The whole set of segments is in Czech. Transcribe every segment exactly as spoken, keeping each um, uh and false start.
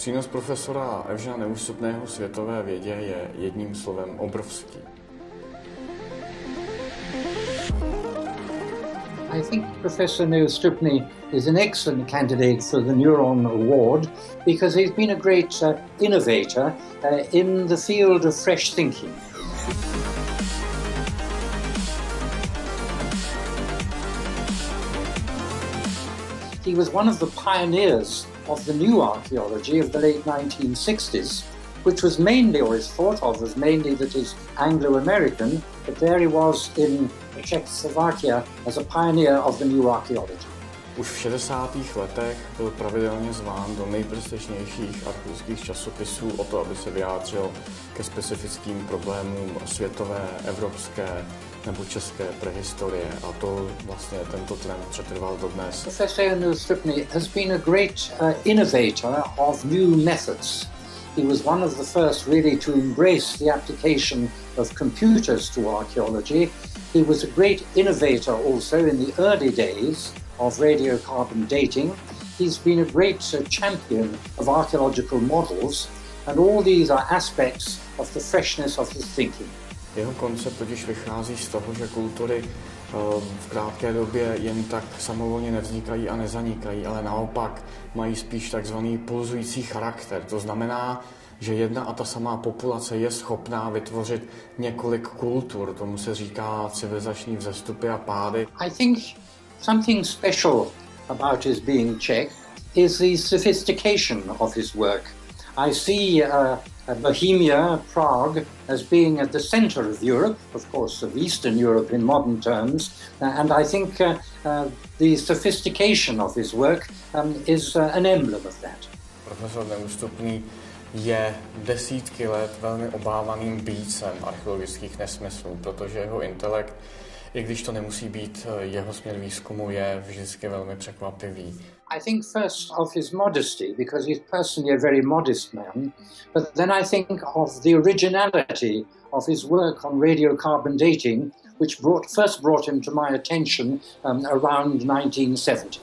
Přínos profesora Evžena Neústupného světové vědě je jedním slovem obrovský. I think Professor Neustupny is an excellent candidate for the Neuron Award because he's been a great uh, innovator uh, in the field of fresh thinking. He was one of the pioneers of the new archaeology of the late nineteen sixties, which was mainly, or is thought of as mainly, that is Anglo-American, but there he was in Czechoslovakia as a pioneer of the new archaeology. Už v šedesátých letech byl pravidelně zván do nejprestižnějších archeologických časopisů o to, aby se vyjádřil ke specifickým problémům světové, evropské nebo české prehistorie. A to vlastně tento trend přetrval dodnes. Professor Neustupny has been a great uh, innovator of new methods. He was one of the first really to embrace the application of computers to archaeology. He was a great innovator also in the early days of radiocarbon dating. He's been a great uh, champion of archaeological models, and all these are aspects of the freshness of his thinking. Jeho koncept totiž vychází z toho, že kultury v krátké době jen tak samovolně nevznikají a nezanikají, ale naopak mají spíš takzvaný pulzující charakter. To znamená, že jedna a ta samá populace je schopná vytvořit několik kultur. Tomu se říká civilizační vzestupy a pády. I think something special about his being Czech is the sophistication of his work. I see uh, Bohemia, Prague, as being at the center of Europe, of course of Eastern Europe in modern terms, uh, and I think uh, uh, the sophistication of his work um, is uh, an emblem of that. Profesor Neústupný je desítky let velmi obávaným býcem archeologických nesmyslů, protože jeho intelekt, i když to nemusí být jeho směr výzkumu, je vždycky velmi překvapivý. I think first of his modesty, because he's personally a very modest man, but then I think of the originality of his work on radiocarbon dating, which brought, first brought him to my attention um, around nineteen seventy.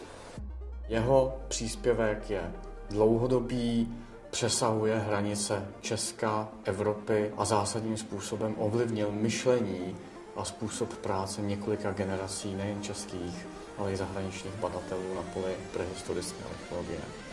Jeho příspěvek je dlouhodobý, přesahuje hranice Česka, Evropy a zásadním způsobem ovlivnil myšlení a způsob práce několika generací nejen českých, ale i zahraničních badatelů na poli prehistorické archeologie.